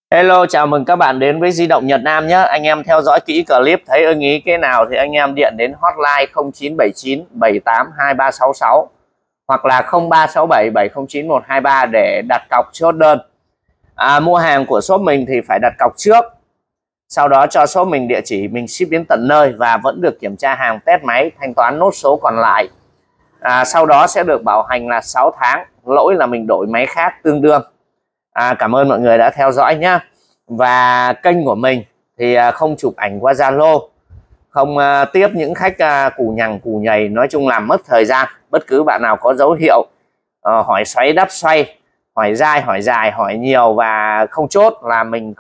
Hello, chào mừng các bạn đến với Di động Nhật Nam nhé. Anh em theo dõi kỹ clip thấy ưng ý cái nào thì anh em điện đến hotline 0979 78 2366 hoặc là 0367 709 123 để đặt cọc chốt đơn. Mua hàng của shop mình thì phải đặt cọc trước, sau đó cho shop mình địa chỉ, mình ship đến tận nơi và vẫn được kiểm tra hàng, test máy, thanh toán nốt số còn lại. Sau đó sẽ được bảo hành là 6 tháng, lỗi là mình đổi máy khác tương đương. Cảm ơn mọi người đã theo dõi nhé. Và kênh của mình thì không chụp ảnh qua Zalo, không tiếp những khách cù nhằng cù nhầy, nói chung làm mất thời gian. Bất cứ bạn nào có dấu hiệu hỏi xoáy đắp xoay, hỏi dai hỏi dài, hỏi nhiều và không chốt là mình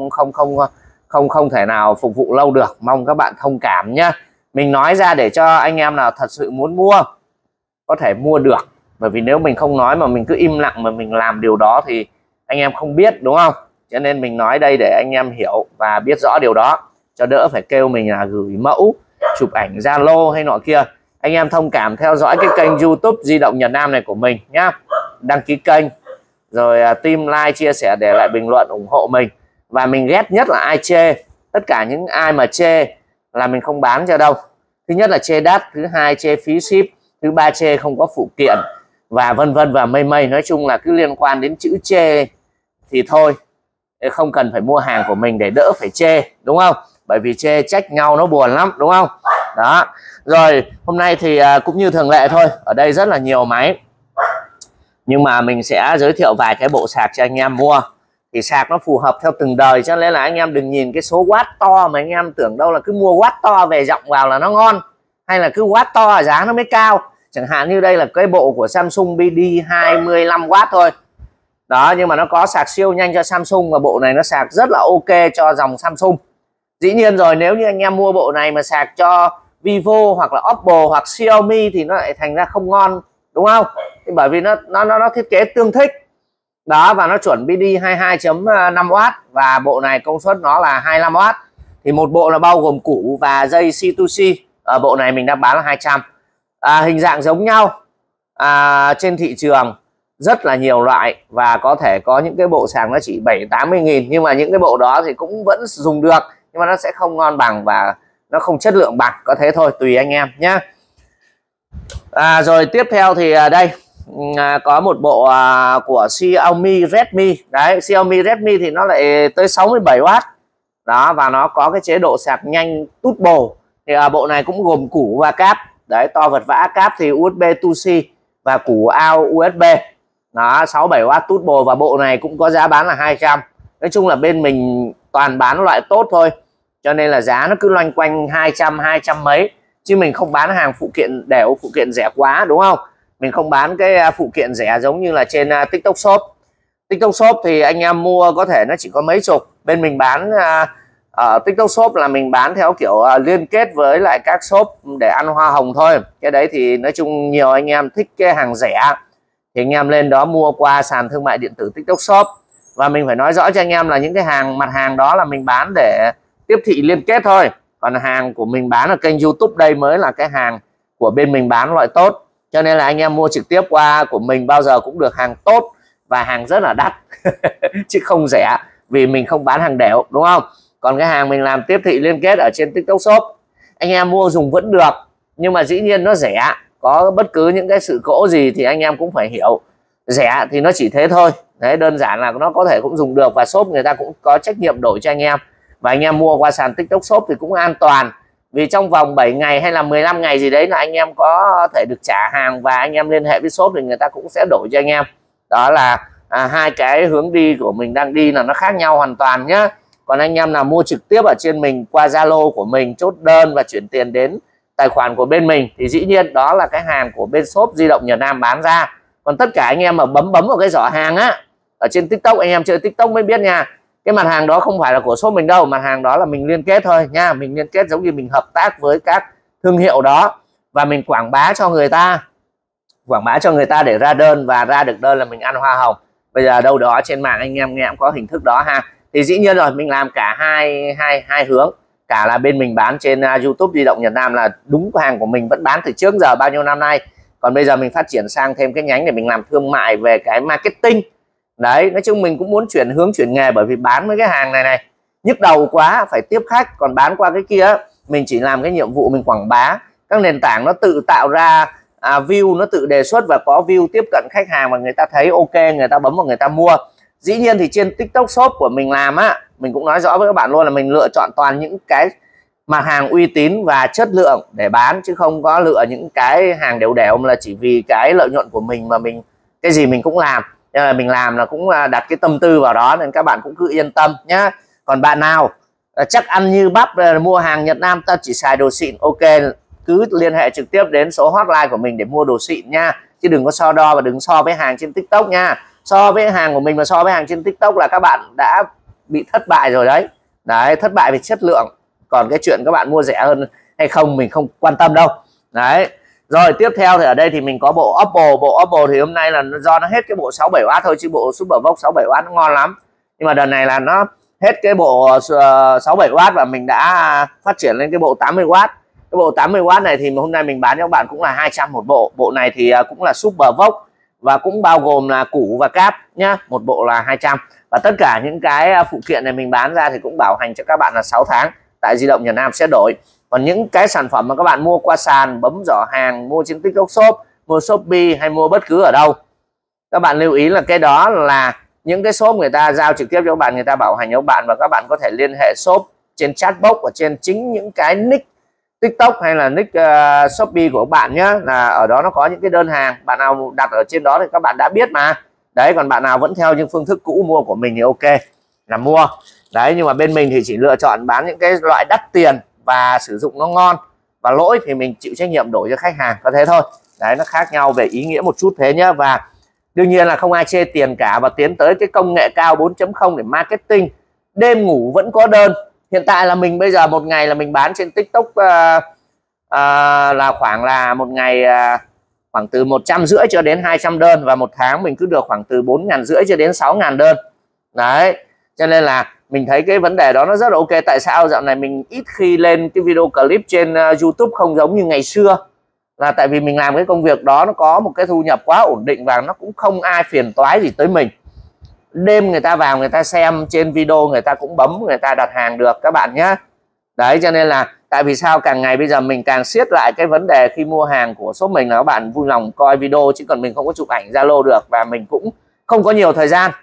không thể nào phục vụ lâu được. Mong các bạn thông cảm nhé. Mình nói ra để cho anh em nào thật sự muốn mua có thể mua được, bởi vì nếu mình không nói mà mình cứ im lặng mà mình làm điều đó thì anh em không biết, đúng không? Cho nên mình nói đây để anh em hiểu và biết rõ điều đó, cho đỡ phải kêu mình là gửi mẫu, chụp ảnh Zalo hay nọ kia. Anh em thông cảm theo dõi cái kênh YouTube Di động Nhật Nam này của mình nhá. Đăng ký kênh, rồi tim like, chia sẻ, để lại bình luận ủng hộ mình. Và mình ghét nhất là ai chê. Tất cả những ai mà chê là mình không bán cho đâu. Thứ nhất là chê đắt, thứ hai chê phí ship, thứ ba chê không có phụ kiện, và vân vân và mây mây. Nói chung là cứ liên quan đến chữ chê thì thôi, không cần phải mua hàng của mình để đỡ phải chê, đúng không? Bởi vì chê trách nhau nó buồn lắm, đúng không? Đó. Rồi hôm nay thì cũng như thường lệ thôi, ở đây rất là nhiều máy, nhưng mà mình sẽ giới thiệu vài cái bộ sạc cho anh em mua. Thì sạc nó phù hợp theo từng đời, cho nên là anh em đừng nhìn cái số watt to mà anh em tưởng đâu là cứ mua watt to về dọng vào là nó ngon, hay là cứ watt to giá nó mới cao. Chẳng hạn như đây là cái bộ của Samsung BD 25W thôi đó, nhưng mà nó có sạc siêu nhanh cho Samsung, và bộ này nó sạc rất là ok cho dòng Samsung. Dĩ nhiên rồi, nếu như anh em mua bộ này mà sạc cho Vivo hoặc là Oppo hoặc Xiaomi thì nó lại thành ra không ngon, đúng không? Thì bởi vì nó thiết kế tương thích đó, và nó chuẩn BD 22.5W, và bộ này công suất nó là 25W. Thì một bộ là bao gồm củ và dây C2C. Ở bộ này mình đang bán là 200. Hình dạng giống nhau, trên thị trường rất là nhiều loại, và có thể có những cái bộ sạc nó chỉ 70-80 nghìn, nhưng mà những cái bộ đó thì cũng vẫn dùng được, nhưng mà nó sẽ không ngon bằng và nó không chất lượng bằng, có thế thôi, tùy anh em nhé. Rồi tiếp theo thì đây có một bộ của Xiaomi Redmi. Đấy, Xiaomi Redmi thì nó lại tới 67W đó, và nó có cái chế độ sạc nhanh turbo. Thì bộ này cũng gồm củ và cáp. Đấy, to vật vã. Cáp thì USB Type-C và củ out USB đó, 67W turbo, và bộ này cũng có giá bán là 200. Nói chung là bên mình toàn bán loại tốt thôi, cho nên là giá nó cứ loanh quanh 200 mấy, chứ mình không bán hàng phụ kiện đều, phụ kiện rẻ quá, đúng không? Mình không bán cái phụ kiện rẻ giống như là trên TikTok Shop. TikTok Shop thì anh em mua có thể nó chỉ có mấy chục. Bên mình bán ở TikTok Shop là mình bán theo kiểu liên kết với lại các shop để ăn hoa hồng thôi. Cái đấy thì nói chung nhiều anh em thích cái hàng rẻ thì anh em lên đó mua qua sàn thương mại điện tử TikTok Shop. Và mình phải nói rõ cho anh em là những cái mặt hàng đó là mình bán để tiếp thị liên kết thôi. Còn hàng của mình bán ở kênh YouTube đây mới là cái hàng của bên mình bán loại tốt. Cho nên là anh em mua trực tiếp qua của mình bao giờ cũng được hàng tốt và hàng rất là đắt chứ không rẻ, vì mình không bán hàng đểu, đúng không? Còn cái hàng mình làm tiếp thị liên kết ở trên TikTok Shop, anh em mua dùng vẫn được, nhưng mà dĩ nhiên nó rẻ. Có bất cứ những cái sự cố gì thì anh em cũng phải hiểu, rẻ thì nó chỉ thế thôi. Đấy, đơn giản là nó có thể cũng dùng được, và shop người ta cũng có trách nhiệm đổi cho anh em. Và anh em mua qua sàn TikTok Shop thì cũng an toàn, vì trong vòng 7 ngày hay là 15 ngày gì đấy là anh em có thể được trả hàng, và anh em liên hệ với shop thì người ta cũng sẽ đổi cho anh em. Đó là hai cái hướng đi của mình đang đi là nó khác nhau hoàn toàn nhé. Còn anh em nào mua trực tiếp ở trên mình qua Zalo của mình, chốt đơn và chuyển tiền đến tài khoản của bên mình, thì dĩ nhiên đó là cái hàng của bên shop Di động Nhật Nam bán ra. Còn tất cả anh em mà bấm vào cái giỏ hàng á ở trên TikTok, anh em chơi TikTok mới biết nha, cái mặt hàng đó không phải là của shop mình đâu, mặt hàng đó là mình liên kết thôi nha. Mình liên kết giống như mình hợp tác với các thương hiệu đó, và mình quảng bá cho người ta, để ra đơn, và ra được đơn là mình ăn hoa hồng. Bây giờ đâu đó trên mạng anh em nghe cũng có hình thức đó ha. Thì dĩ nhiên rồi, mình làm cả hai hướng, cả là bên mình bán trên YouTube Di động Nhật Nam là đúng hàng của mình vẫn bán từ trước giờ bao nhiêu năm nay. Còn bây giờ mình phát triển sang thêm cái nhánh để mình làm thương mại về cái marketing Đấy, nói chung mình cũng muốn chuyển nghề, bởi vì bán mấy cái hàng này nhức đầu quá, phải tiếp khách. Còn bán qua cái kia mình chỉ làm cái nhiệm vụ mình quảng bá, các nền tảng nó tự tạo ra view, nó tự đề xuất và có view tiếp cận khách hàng mà người ta thấy ok, người ta bấm vào người ta mua. Dĩ nhiên thì trên TikTok Shop của mình làm mình cũng nói rõ với các bạn luôn là mình lựa chọn toàn những cái mặt hàng uy tín và chất lượng để bán, chứ không có lựa những cái hàng đều đều là chỉ vì cái lợi nhuận của mình mà mình cái gì mình cũng làm. Nên là mình làm là cũng đặt cái tâm tư vào đó, nên các bạn cũng cứ yên tâm nhá. Còn bạn nào chắc ăn như bắp mua hàng Nhật Nam ta chỉ xài đồ xịn, ok, cứ liên hệ trực tiếp đến số hotline của mình để mua đồ xịn nha, chứ đừng có so đo và đừng so với hàng trên TikTok nha. So với hàng của mình mà so với hàng trên TikTok là các bạn đã bị thất bại rồi đấy. Đấy, thất bại về chất lượng. Còn cái chuyện các bạn mua rẻ hơn hay không mình không quan tâm đâu. Đấy. Rồi tiếp theo thì ở đây thì mình có bộ Oppo. Bộ Oppo thì hôm nay là do nó hết cái bộ 67W thôi, chứ bộ Supervox 67W nó ngon lắm. Nhưng mà đợt này là nó hết cái bộ 67W và mình đã phát triển lên cái bộ 80W. Cái bộ 80W này thì hôm nay mình bán cho các bạn cũng là 200 một bộ. Bộ này thì cũng là Supervox và cũng bao gồm là củ và cáp nhá. Một bộ là 200. Và tất cả những cái phụ kiện này mình bán ra thì cũng bảo hành cho các bạn là 6 tháng. Tại Di động Nhật Nam sẽ đổi. Còn những cái sản phẩm mà các bạn mua qua sàn, bấm giỏ hàng, mua trên TikTok Shop, mua Shopee hay mua bất cứ ở đâu, các bạn lưu ý là cái đó là những cái shop người ta giao trực tiếp cho các bạn, người ta bảo hành cho các bạn, và các bạn có thể liên hệ shop trên chatbox và trên chính những cái nick TikTok hay là nick Shopee của các bạn nhé. Là ở đó nó có những cái đơn hàng, bạn nào đặt ở trên đó thì các bạn đã biết mà. Đấy, còn bạn nào vẫn theo những phương thức cũ mua của mình thì ok là mua. Đấy, nhưng mà bên mình thì chỉ lựa chọn bán những cái loại đắt tiền và sử dụng nó ngon, và lỗi thì mình chịu trách nhiệm đổi cho khách hàng, có thế thôi. Đấy, nó khác nhau về ý nghĩa một chút thế nhá. Và đương nhiên là không ai chê tiền cả, và tiến tới cái công nghệ cao 4.0 để marketing. Đêm ngủ vẫn có đơn. Hiện tại là mình bây giờ một ngày là mình bán trên TikTok là khoảng là một ngày khoảng từ 150 cho đến 200 đơn, và một tháng mình cứ được khoảng từ 4.500 cho đến 6.000 đơn. Đấy, cho nên là mình thấy cái vấn đề đó nó rất là ok. Tại sao dạo này mình ít khi lên cái video clip trên YouTube không giống như ngày xưa, là tại vì mình làm cái công việc đó nó có một cái thu nhập quá ổn định và nó cũng không ai phiền toái gì tới mình. Đêm người ta vào người ta xem trên video, người ta cũng bấm người ta đặt hàng được các bạn nhé. Đấy, cho nên là tại vì sao càng ngày bây giờ mình càng siết lại cái vấn đề khi mua hàng của shop mình là các bạn vui lòng coi video, chứ còn mình không có chụp ảnh Zalo được, và mình cũng không có nhiều thời gian,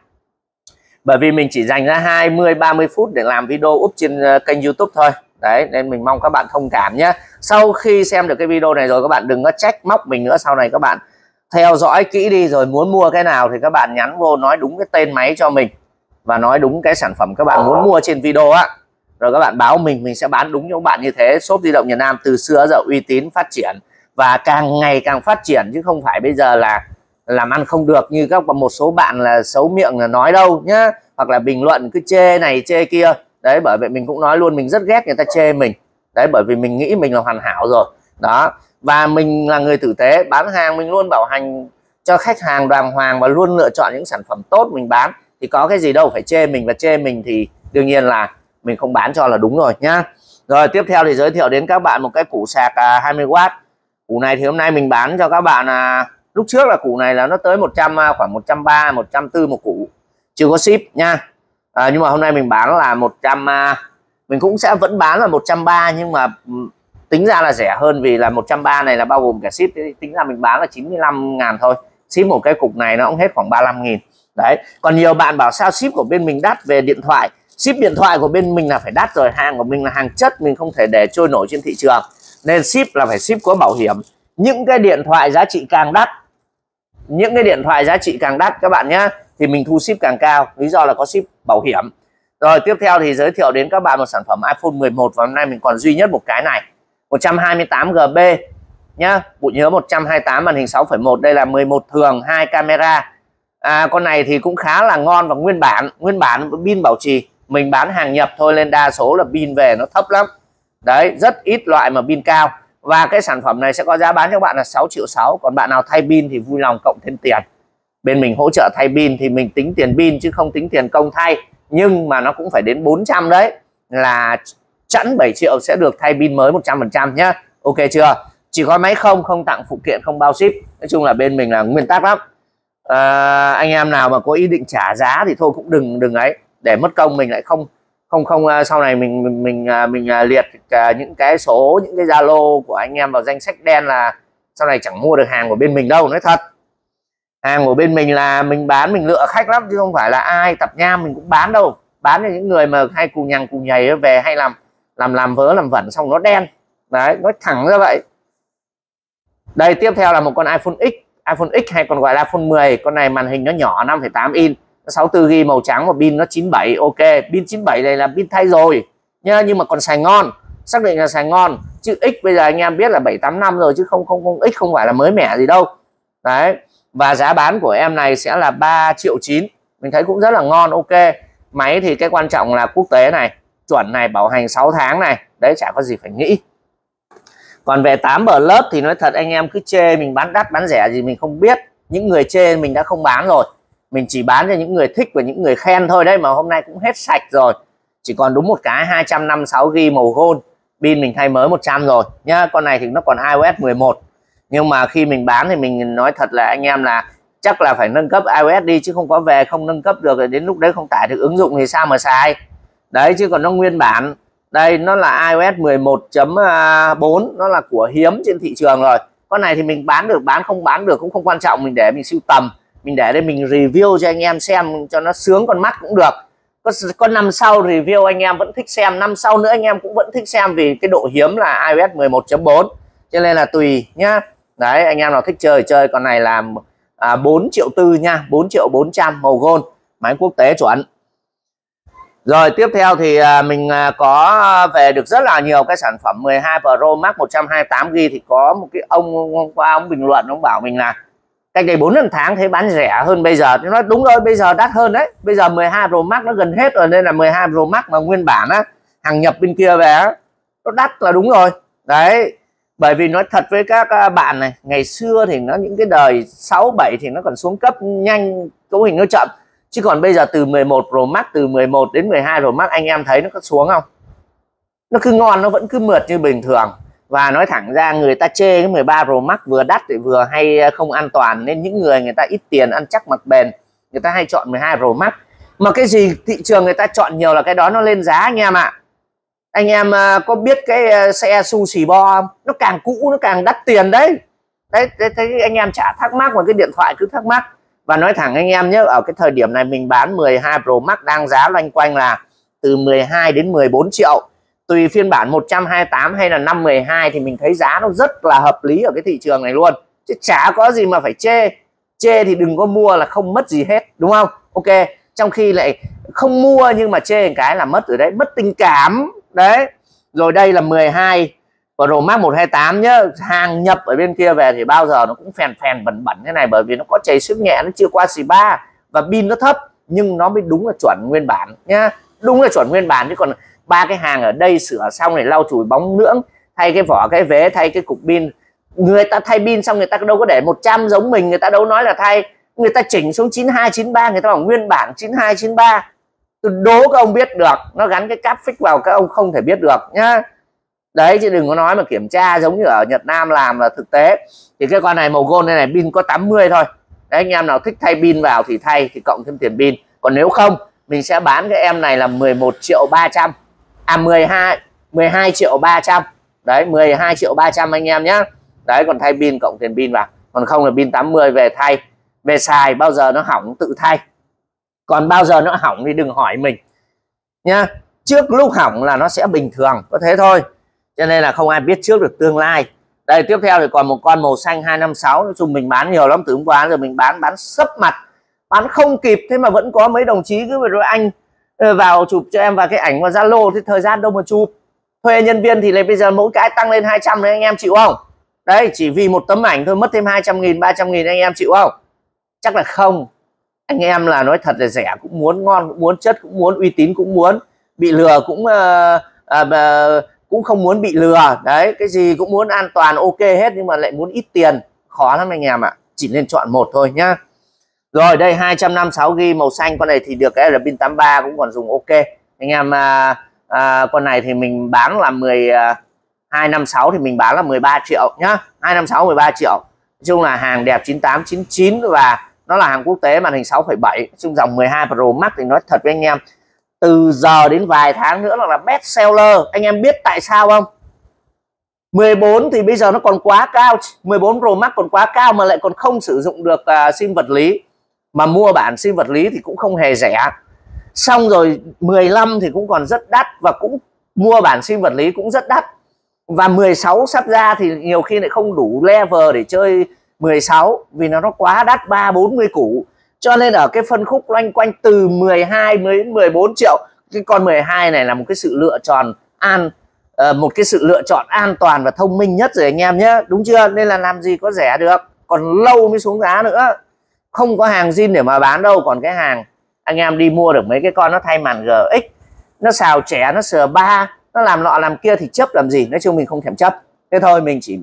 bởi vì mình chỉ dành ra 20-30 phút để làm video up trên kênh YouTube thôi. Đấy, nên mình mong các bạn thông cảm nhé. Sau khi xem được cái video này rồi, các bạn đừng có trách móc mình nữa. Sau này các bạn theo dõi kỹ đi, rồi muốn mua cái nào thì các bạn nhắn vô nói đúng cái tên máy cho mình và nói đúng cái sản phẩm các bạn muốn mua trên video á, rồi các bạn báo mình sẽ bán đúng cho các bạn như thế. Shop Di động Nhật Nam từ xưa giờ uy tín, phát triển và càng ngày càng phát triển, chứ không phải bây giờ là làm ăn không được như các một số bạn là xấu miệng là nói đâu nhá, hoặc là bình luận cứ chê này chê kia. Đấy, bởi vậy mình cũng nói luôn, mình rất ghét người ta chê mình. Đấy, bởi vì mình nghĩ mình là hoàn hảo rồi đó, và mình là người tử tế, bán hàng mình luôn bảo hành cho khách hàng đàng hoàng và luôn lựa chọn những sản phẩm tốt mình bán, thì có cái gì đâu phải chê mình. Và chê mình thì đương nhiên là mình không bán cho là đúng rồi nhá. Rồi tiếp theo thì giới thiệu đến các bạn một cái củ sạc 20W. Củ này thì hôm nay mình bán cho các bạn lúc trước là củ này là nó tới 100, khoảng 130, 140 một củ, chưa có ship nha. Nhưng mà hôm nay mình bán là 100, mình cũng sẽ vẫn bán là 130, nhưng mà tính ra là rẻ hơn, vì là 130 này là bao gồm cả ship, tính ra mình bán là 95.000 thôi. Ship một cái cục này nó cũng hết khoảng 35.000. Đấy, còn nhiều bạn bảo sao ship của bên mình đắt về điện thoại. Ship điện thoại của bên mình là phải đắt rồi, hàng của mình là hàng chất, mình không thể để trôi nổi trên thị trường, nên ship là phải ship có bảo hiểm. Những cái điện thoại giá trị càng đắt, những cái điện thoại giá trị càng đắt các bạn nhé, thì mình thu ship càng cao, lý do là có ship bảo hiểm. Rồi tiếp theo thì giới thiệu đến các bạn một sản phẩm iPhone 11, và hôm nay mình còn duy nhất một cái này, 128GB nhá, bộ nhớ 128, màn hình 6,1, đây là 11 thường, 2 camera. Con này thì cũng khá là ngon và nguyên bản pin bảo trì, mình bán hàng nhập thôi nên đa số là pin về nó thấp lắm. Đấy, rất ít loại mà pin cao. Và cái sản phẩm này sẽ có giá bán cho bạn là 6,6 triệu. Còn bạn nào thay pin thì vui lòng cộng thêm tiền. Bên mình hỗ trợ thay pin thì mình tính tiền pin chứ không tính tiền công thay. Nhưng mà nó cũng phải đến 400 đấy. Là chẵn 7 triệu sẽ được thay pin mới 100% nhé. Ok chưa? Chỉ có máy không tặng phụ kiện, không bao ship. Nói chung là bên mình là nguyên tắc lắm. Anh em nào mà có ý định trả giá thì thôi cũng đừng ấy, để mất công mình lại không sau này mình liệt những cái số, những cái Zalo của anh em vào danh sách đen là sau này chẳng mua được hàng của bên mình đâu. Nói thật, hàng của bên mình là mình bán, mình lựa khách lắm chứ không phải là ai tập nham mình cũng bán đâu. Bán cho những người mà hay cù nhằng cù nhảy về hay làm vớ làm vẩn xong nó đen. Đấy, nói thẳng ra vậy. Đây tiếp theo là một con iPhone X, iPhone X hay còn gọi là iPhone 10. Con này màn hình nó nhỏ 5,8 inch, 64GB màu trắng và pin nó 97. Ok, pin 97 này là pin thay rồi nhá, nhưng mà còn xài ngon, xác định là xài ngon. Chứ X bây giờ anh em biết là 7-8 năm rồi chứ không X không phải là mới mẻ gì đâu. Đấy, và giá bán của em này sẽ là 3,9 triệu. Mình thấy cũng rất là ngon. Ok, máy thì cái quan trọng là quốc tế này, chuẩn này, bảo hành 6 tháng này. Đấy, chả có gì phải nghĩ. Còn về 8 Plus thì nói thật anh em cứ chê mình bán đắt bán rẻ gì mình không biết. Những người chê mình đã không bán rồi, mình chỉ bán cho những người thích và những người khen thôi. Đấy, mà hôm nay cũng hết sạch rồi, chỉ còn đúng một cái 256GB màu gold, pin mình thay mới 100 rồi nhá. Con này thì nó còn iOS 11, nhưng mà khi mình bán thì mình nói thật là anh em là chắc là phải nâng cấp iOS đi, chứ không có về không nâng cấp được, rồi đến lúc đấy không tải được ứng dụng thì sao mà xài. Đấy, chứ còn nó nguyên bản đây, nó là iOS 11.4, nó là của hiếm trên thị trường rồi. Con này thì mình bán được, bán không bán được cũng không quan trọng, mình để mình sưu tầm, mình để đây mình review cho anh em xem cho nó sướng con mắt cũng được. Có năm sau review anh em vẫn thích xem, năm sau nữa anh em cũng vẫn thích xem, vì cái độ hiếm là iOS 11.4, cho nên là tùy nhá. Đấy, anh em nào thích chơi chơi. Con này là 4,4 triệu nha, 4.400.000 màu gold, máy quốc tế chuẩn. Rồi tiếp theo thì mình có về được rất là nhiều cái sản phẩm 12 Pro Max 128GB. Thì có một cái ông hôm qua ông bình luận, ông bảo mình là cách đây 4-5 tháng thấy bán rẻ hơn bây giờ. Thì nói đúng rồi, bây giờ đắt hơn đấy. Bây giờ 12 Pro Max nó gần hết rồi, nên là 12 Pro Max mà nguyên bản á, hàng nhập bên kia về á, nó đắt là đúng rồi. Đấy, bởi vì nói thật với các bạn này, ngày xưa thì nó những cái đời 6, 7 thì nó còn xuống cấp nhanh, cấu hình nó chậm. Chứ còn bây giờ từ 11 Pro Max, từ 11 đến 12 Pro Max anh em thấy nó có xuống không? Nó cứ ngon, nó vẫn cứ mượt như bình thường. Và nói thẳng ra người ta chê cái 13 Pro Max vừa đắt thì vừa hay không an toàn, nên những người ta ít tiền ăn chắc mặc bền, người ta hay chọn 12 Pro Max. Mà cái gì thị trường người ta chọn nhiều là cái đó nó lên giá anh em ạ. Anh em có biết cái xe Sushi Bo không? Nó càng cũ nó càng đắt tiền đấy. Đấy, thấy anh em chả thắc mắc mà cái điện thoại cứ thắc mắc. Và nói thẳng anh em nhé, ở cái thời điểm này mình bán 12 Pro Max đang giá loanh quanh là từ 12 đến 14 triệu. Tùy phiên bản 128 hay là 512 thì mình thấy giá nó rất là hợp lý ở cái thị trường này luôn. Chứ chả có gì mà phải chê. Chê thì đừng có mua là không mất gì hết, đúng không? Ok, trong khi lại không mua nhưng mà chê một cái là mất ở đấy, mất tình cảm. Đấy, rồi đây là 12 Pro Max 128 nhá. Hàng nhập ở bên kia về thì bao giờ nó cũng phèn phèn bẩn bẩn thế này, bởi vì nó có chảy xước nhẹ, nó chưa qua xì ba và pin nó thấp, nhưng nó mới đúng là chuẩn nguyên bản nhá. Đúng là chuẩn nguyên bản, chứ còn ba cái hàng ở đây sửa xong này, lau chùi bóng nhưỡng, thay cái vỏ cái vế, thay cái cục pin. Người ta thay pin xong người ta đâu có để 100 giống mình, người ta đâu nói là thay, người ta chỉnh xuống 92 93, người ta bảo nguyên bản 92 93. Tôi đố các ông biết được, nó gắn cái cáp phích vào các ông không thể biết được nhá. Đấy, chứ đừng có nói mà kiểm tra giống như ở Nhật Nam làm là thực tế. Thì cái con này màu gold này pin có 80 thôi. Đấy, anh em nào thích thay pin vào thì thay, thì cộng thêm tiền pin. Còn nếu không, mình sẽ bán cái em này là 11.300.000. 12 triệu 300. Đấy, 12 triệu 300 anh em nhé. Đấy, còn thay pin cộng tiền pin vào. Còn không là pin 80 về thay, về xài, bao giờ nó hỏng tự thay. Còn bao giờ nó hỏng thì đừng hỏi mình nhá. Trước lúc hỏng là nó sẽ bình thường, có thế thôi. Cho nên là không ai biết trước được tương lai. Đây, tiếp theo thì còn một con màu xanh 256. Nói chung mình bán nhiều lắm, từ hôm qua rồi mình bán sấp mặt, bán không kịp. Thế mà vẫn có mấy đồng chí cứ rồi anh vào chụp cho em vào cái ảnh vào Zalo, thì thời gian đâu mà chụp. Thuê nhân viên thì bây giờ mỗi cái tăng lên 200 đấy, anh em chịu không? Đấy, chỉ vì một tấm ảnh thôi mất thêm 200.000 300.000, anh em chịu không? Chắc là không. Anh em là nói thật là rẻ cũng muốn, ngon cũng muốn, chất cũng muốn, uy tín cũng muốn, bị lừa cũng không muốn bị lừa. Đấy, cái gì cũng muốn an toàn ok hết, nhưng mà lại muốn ít tiền, khó lắm anh em ạ. Chỉ nên chọn một thôi nhá. Rồi đây 256GB màu xanh, con này thì được cái là pin 83 cũng còn dùng ok anh em. Con này thì mình bán là 256 thì mình bán là 13 triệu nhá. 256 13 triệu. Nói chung là hàng đẹp 98 99 và nó là hàng quốc tế, màn hình 6,7, trong dòng 12 Pro Max thì nói thật với anh em, từ giờ đến vài tháng nữa là best seller. Anh em biết tại sao không? 14 thì bây giờ nó còn quá cao, 14 Pro Max còn quá cao mà lại còn không sử dụng được sim vật lý, mà mua bản sim vật lý thì cũng không hề rẻ. Xong rồi 15 thì cũng còn rất đắt, và cũng mua bản sim vật lý cũng rất đắt. Và 16 sắp ra thì nhiều khi lại không đủ level để chơi 16 vì nó quá đắt, 30-40 củ. Cho nên ở cái phân khúc loanh quanh từ 12 đến 14 triệu, cái con 12 này là một cái sự lựa chọn an toàn và thông minh nhất rồi anh em nhé, đúng chưa? Nên là làm gì có rẻ được, còn lâu mới xuống giá nữa. Không có hàng zin để mà bán đâu. Còn cái hàng anh em đi mua được mấy cái con nó thay màn GX, nó xào trẻ, nó sờ ba, nó làm nọ làm kia thì chấp làm gì. Nói chung mình không thèm chấp. Thế thôi,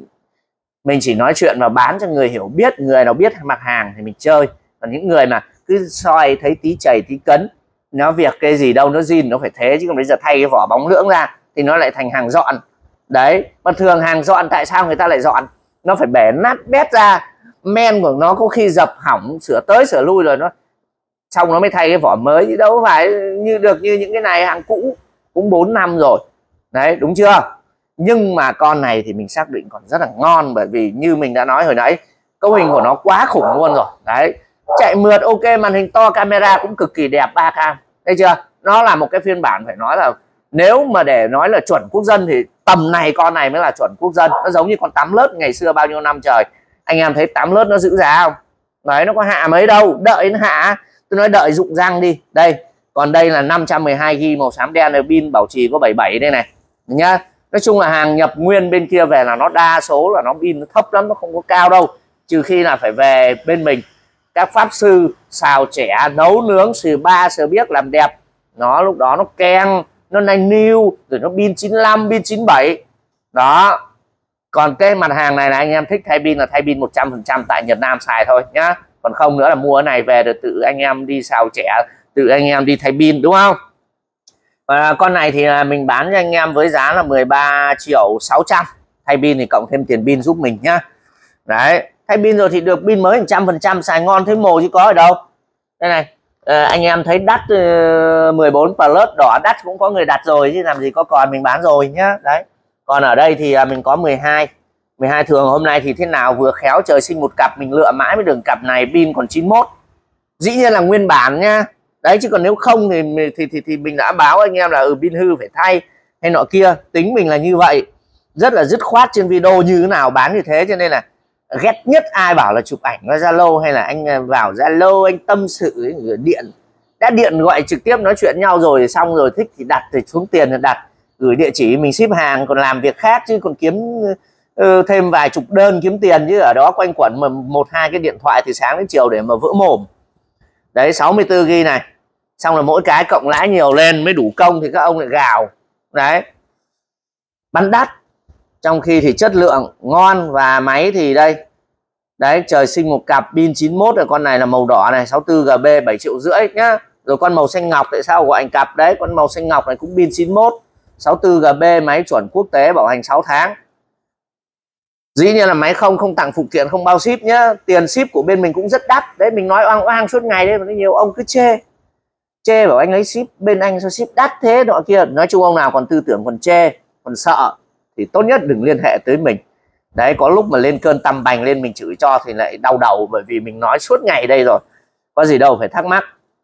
mình chỉ nói chuyện và bán cho người hiểu biết, người nào biết mặt hàng thì mình chơi. Còn những người mà cứ soi thấy tí chày tí cấn, nó việc cái gì đâu, nó zin nó phải thế, chứ còn bây giờ thay cái vỏ bóng lưỡng ra thì nó lại thành hàng dọn. Đấy, mà thường hàng dọn tại sao người ta lại dọn? Nó phải bẻ nát bét ra, men của nó có khi dập hỏng, sửa tới sửa lui rồi nó xong nó mới thay cái vỏ mới, chứ đâu phải như được như những cái này hàng cũ cũng 4 năm rồi. Đấy, đúng chưa? Nhưng mà con này thì mình xác định còn rất là ngon, bởi vì như mình đã nói hồi nãy, cấu hình của nó quá khủng luôn rồi. Đấy, chạy mượt ok, màn hình to, camera cũng cực kỳ đẹp, 3K. Thấy chưa? Nó là một cái phiên bản phải nói là nếu mà để nói là chuẩn quốc dân thì tầm này con này mới là chuẩn quốc dân. Nó giống như con 8 lớp ngày xưa bao nhiêu năm trời. Anh em thấy 8 lớp nó giữ giá không? Đấy, nó có hạ mấy đâu, đợi nó hạ. Tôi nói đợi rụng răng đi. Đây, còn đây là 512GB màu xám đen, pin bảo trì có 77 đây này nhá. Nói chung là hàng nhập nguyên bên kia về là nó đa số là nó pin nó thấp lắm, nó không có cao đâu. Trừ khi là phải về bên mình các pháp sư xào trẻ, nấu nướng, sờ ba sờ biếc làm đẹp. Nó lúc đó nó keng, nó nanh niu, rồi nó pin 95, pin 97. Đó. Còn cái mặt hàng này là anh em thích thay pin là thay pin 100% tại Nhật Nam xài thôi nhá. Còn không nữa là mua cái này về rồi tự anh em đi xào trẻ, tự anh em đi thay pin, đúng không? Và con này thì mình bán cho anh em với giá là 13.600.000. Thay pin thì cộng thêm tiền pin giúp mình nhá. Đấy, thay pin rồi thì được pin mới 100%, xài ngon thấy mồ chứ có ở đâu. Đây này, anh em thấy đắt 14 Plus đỏ đắt cũng có người đặt rồi chứ làm gì có, còn mình bán rồi nhá. Đấy. Còn ở đây thì mình có 12 thường. Hôm nay thì thế nào vừa khéo trời sinh một cặp, mình lựa mãi mới được cặp này, pin còn 91. Dĩ nhiên là nguyên bản nhá. Đấy, chứ còn nếu không thì mình đã báo anh em là pin hư phải thay hay nọ kia. Tính mình là như vậy, rất là dứt khoát trên video như thế nào bán như thế. Cho nên là ghét nhất ai bảo là chụp ảnh qua Zalo, hay là anh vào Zalo anh tâm sự điện, đã điện gọi trực tiếp nói chuyện nhau rồi xong rồi thích thì đặt thì xuống tiền thì đặt, gửi địa chỉ mình ship hàng, còn làm việc khác chứ còn kiếm thêm vài chục đơn kiếm tiền, chứ ở đó quanh quẩn mà 1-2 cái điện thoại thì sáng đến chiều để mà vỡ mồm. Đấy, 64GB này, xong là mỗi cái cộng lãi nhiều lên mới đủ công thì các ông lại gào. Đấy, bán đắt trong khi thì chất lượng ngon. Và máy thì đây, đấy, trời sinh một cặp, pin 91 rồi. Con này là màu đỏ này, 64GB 7,5 triệu nhá. Rồi con màu xanh ngọc tại sao gọi anh cặp đấy, con màu xanh ngọc này cũng pin 91, 64GB, máy chuẩn quốc tế, bảo hành 6 tháng. Dĩ nhiên là máy không tặng phụ kiện, không bao ship nhá. Tiền ship của bên mình cũng rất đắt. Đấy, mình nói oang oang suốt ngày đấy mà nhiều ông cứ chê bảo anh ấy ship bên anh sao ship đắt thế nọ kia. Nói chung ông nào còn tư tưởng còn chê, còn sợ thì tốt nhất đừng liên hệ tới mình. Đấy, có lúc mà lên cơn tăm bành lên mình chửi cho thì lại đau đầu, bởi vì mình nói suốt ngày đây rồi, có gì đâu phải thắc mắc.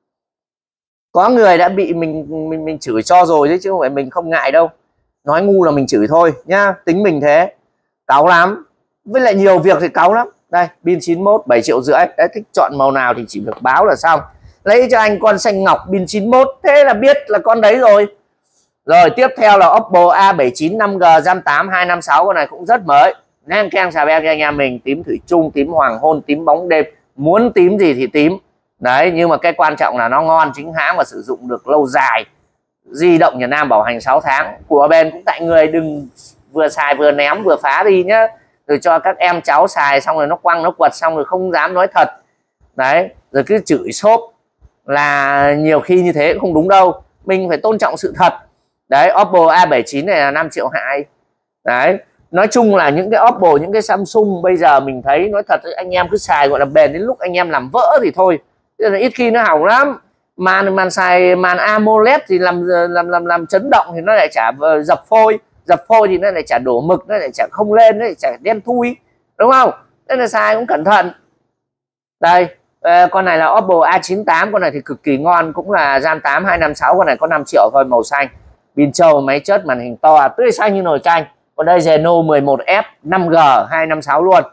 Có người đã bị mình chửi cho rồi đấy, chứ không phải mình không ngại đâu. Nói ngu là mình chửi thôi nhá, tính mình thế. Cáu lắm, với lại nhiều việc thì cáu lắm. Đây, pin 91 7,5 triệu. Đấy, thích chọn màu nào thì chỉ việc báo là xong. Lấy cho anh con xanh ngọc pin 91, thế là biết là con đấy rồi. Rồi tiếp theo là Oppo A79 5G RAM 8 256. Con này cũng rất mới, nang keng xà beng cho anh em mình. Tím thủy chung, tím hoàng hôn, tím bóng đêm, muốn tím gì thì tím. Đấy, nhưng mà cái quan trọng là nó ngon, chính hãng và sử dụng được lâu dài. Di động Nhật Nam bảo hành 6 tháng. Của bên cũng tại người, đừng vừa xài vừa ném vừa phá đi nhá. Rồi cho các em cháu xài xong rồi nó quăng nó quật xong rồi không dám nói thật. Đấy, rồi cứ chửi xốp là nhiều khi như thế cũng không đúng đâu. Mình phải tôn trọng sự thật. Đấy, Oppo A79 này là 5,2 triệu. Đấy, nói chung là những cái Oppo, những cái Samsung bây giờ mình thấy nói thật anh em cứ xài gọi là bền đến lúc anh em làm vỡ thì thôi, chứ là ít khi nó hỏng lắm. Màn xài màn AMOLED thì làm chấn động thì nó lại chả dập phôi thì nó lại chả đổ mực, nó lại chả không lên, nó lại chả đen thui, đúng không? Nên là xài cũng cẩn thận. Đây con này là Oppo A98, con này thì cực kỳ ngon, cũng là RAM 8 256, con này có 5 triệu thôi, màu xanh, pin trâu, máy chất, màn hình to tươi xanh như nồi canh. Còn đây Reno 11F 5G 256 luôn.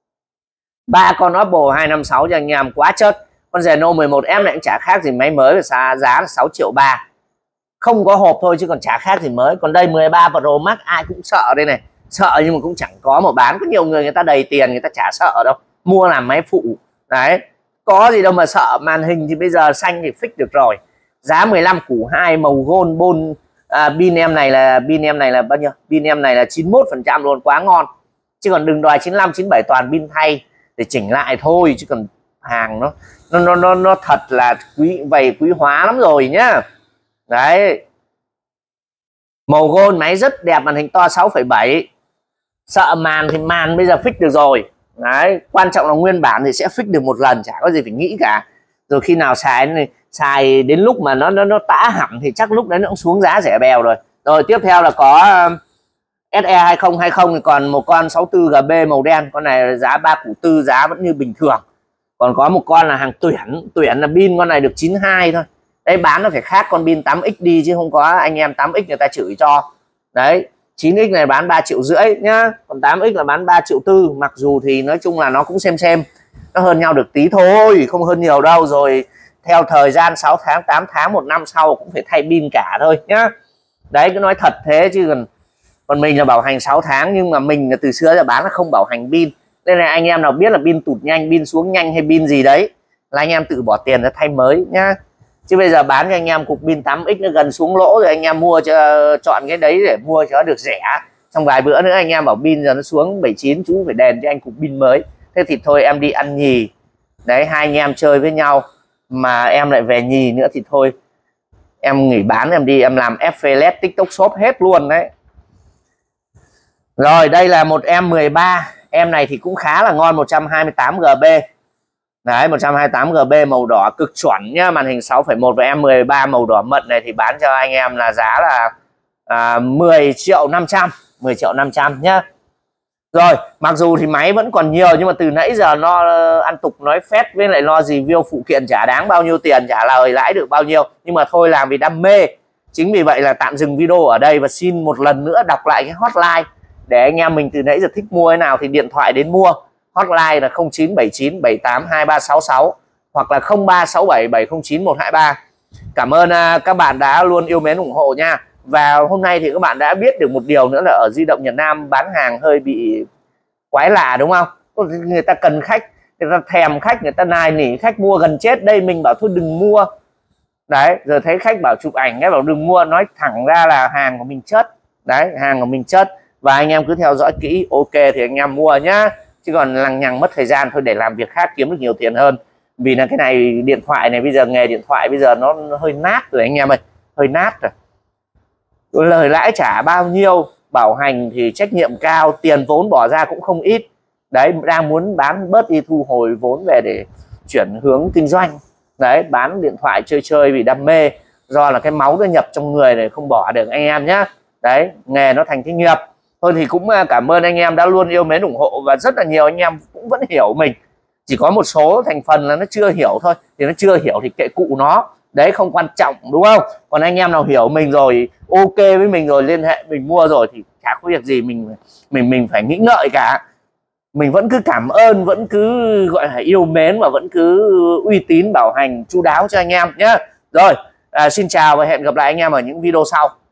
Ba con Oppo 256 cho anh em quá chất. Con Reno 11F này cũng chả khác gì máy mới, giá là 6 triệu 3. Không có hộp thôi chứ còn chả khác gì mới. Còn đây 13 Pro Max ai cũng sợ đây này, sợ nhưng mà cũng chẳng có mà bán. Có nhiều người ta đầy tiền người ta chả sợ đâu, mua làm máy phụ đấy, có gì đâu mà sợ. Màn hình thì bây giờ xanh thì fix được rồi, giá 15 củ 2 màu gold bôn. Pin em này là bao nhiêu? Pin em này là 91% luôn, quá ngon. Chứ còn đừng đòi 95 97 toàn pin thay để chỉnh lại thôi, chứ còn hàng nó thật là quý hóa lắm rồi nhá. Đấy, màu gold, máy rất đẹp, màn hình to 6,7. Sợ màn thì màn bây giờ fix được rồi. Đấy, quan trọng là nguyên bản thì sẽ fix được một lần, chả có gì phải nghĩ cả. Rồi khi nào xài đến lúc mà nó tã hẳn thì chắc lúc đấy nó cũng xuống giá rẻ bèo rồi. Rồi tiếp theo là có SE2020 thì còn một con 64GB màu đen, con này giá 3 củ tư, giá vẫn như bình thường. Còn có một con là hàng tuyển là pin con này được 92 thôi. Đây bán nó phải khác con pin 8X đi chứ không có anh em 8X người ta chửi cho. Đấy, 9X này bán 3,5 triệu nhá, còn 8X là bán 3,4 triệu. Mặc dù thì nói chung là nó cũng xem nó hơn nhau được tí thôi, không hơn nhiều đâu. Rồi theo thời gian 6 tháng 8 tháng 1 năm sau cũng phải thay pin cả thôi nhá. Đấy, cứ nói thật thế chứ còn mình là bảo hành 6 tháng, nhưng mà mình là từ xưa giờ bán là không bảo hành pin. Nên là anh em nào biết là pin tụt nhanh, pin xuống nhanh hay pin gì đấy là anh em tự bỏ tiền ra thay mới nhá. Chứ bây giờ bán cho anh em cục pin 8X nó gần xuống lỗ rồi, anh em mua chọn cái đấy để mua cho nó được rẻ. Trong vài bữa nữa anh em bảo pin giờ nó xuống 79, chú phải đền cho anh cục pin mới. Thế thì thôi em đi ăn nhì. Đấy, hai anh em chơi với nhau mà em lại về nhì nữa thì thôi em nghỉ bán, em đi em làm affiliate TikTok Shop hết luôn đấy. Rồi đây là một em 13, em này thì cũng khá là ngon, 128GB. Đấy, 128GB màu đỏ cực chuẩn nhá, màn hình 6,1 và em 13 màu đỏ mận này thì bán cho anh em là giá là 10 triệu 500, 10 triệu 500 nhá. Rồi, mặc dù thì máy vẫn còn nhiều nhưng mà từ nãy giờ nó ăn tục nói phét với lại lo review phụ kiện chả đáng bao nhiêu tiền, chả lời lãi được bao nhiêu, nhưng mà thôi làm vì đam mê. Chính vì vậy là tạm dừng video ở đây và xin một lần nữa đọc lại cái hotline để anh em mình từ nãy giờ thích mua thế nào thì điện thoại đến mua. Hotline là 0979 78 2366 hoặc là 0367 709 123. Cảm ơn các bạn đã luôn yêu mến ủng hộ nha. Và hôm nay thì các bạn đã biết được một điều nữa là ở Di động Nhật Nam bán hàng hơi bị quái lạ đúng không? Người ta cần khách, người ta thèm khách, người ta nài nỉ khách mua gần chết. Đây mình bảo thôi đừng mua. Đấy, giờ thấy khách bảo chụp ảnh, cái bảo đừng mua, nói thẳng ra là hàng của mình chất. Đấy, hàng của mình chất. Và anh em cứ theo dõi kỹ, ok thì anh em mua nhá. Chứ còn lằng nhằng mất thời gian thôi, để làm việc khác kiếm được nhiều tiền hơn. Vì là cái này điện thoại này bây giờ, nghề điện thoại bây giờ nó hơi nát rồi anh em ơi, hơi nát rồi. Lời lãi trả bao nhiêu, bảo hành thì trách nhiệm cao, tiền vốn bỏ ra cũng không ít. Đấy, đang muốn bán bớt đi, thu hồi vốn về để chuyển hướng kinh doanh. Đấy, bán điện thoại chơi vì đam mê, do là cái máu nó nhập trong người này không bỏ được anh em nhá. Đấy, nghề nó thành cái nghiệp. Thôi thì cũng cảm ơn anh em đã luôn yêu mến ủng hộ, và rất là nhiều anh em cũng vẫn hiểu mình. Chỉ có một số thành phần là nó chưa hiểu thôi, thì nó chưa hiểu thì kệ cụ nó. Đấy, không quan trọng đúng không? Còn anh em nào hiểu mình rồi, ok với mình rồi, liên hệ mình mua rồi thì chả có việc gì mình phải nghĩ ngợi cả. Mình vẫn cứ cảm ơn, vẫn cứ gọi là yêu mến và vẫn cứ uy tín bảo hành chu đáo cho anh em nhé. Rồi, xin chào và hẹn gặp lại anh em ở những video sau.